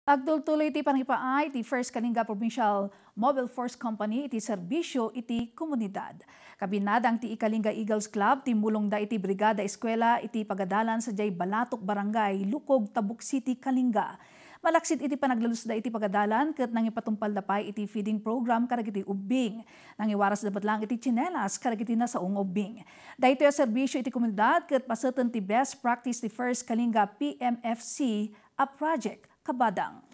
Agdultuloy iti panipaay iti First Kalinga Provincial Mobile Force Company iti serbisyo iti komunidad. Kabinadang ti Kalinga Eagles Club timulong da iti Brigada Eskwela iti pagadalan sa jay Balatok Barangay, Lukog, Tabuk City, Kalinga. Malaksit iti panaglalus da iti pagadalan ket nangipatumpal da pay iti feeding program karagiti ubing. Nangiwaras dapat lang iti tsinelas karagiti na sa ubing. Dahito yung serbisyo iti komunidad ket paseten ti best practice ti First Kalinga PMFC a project kabadang.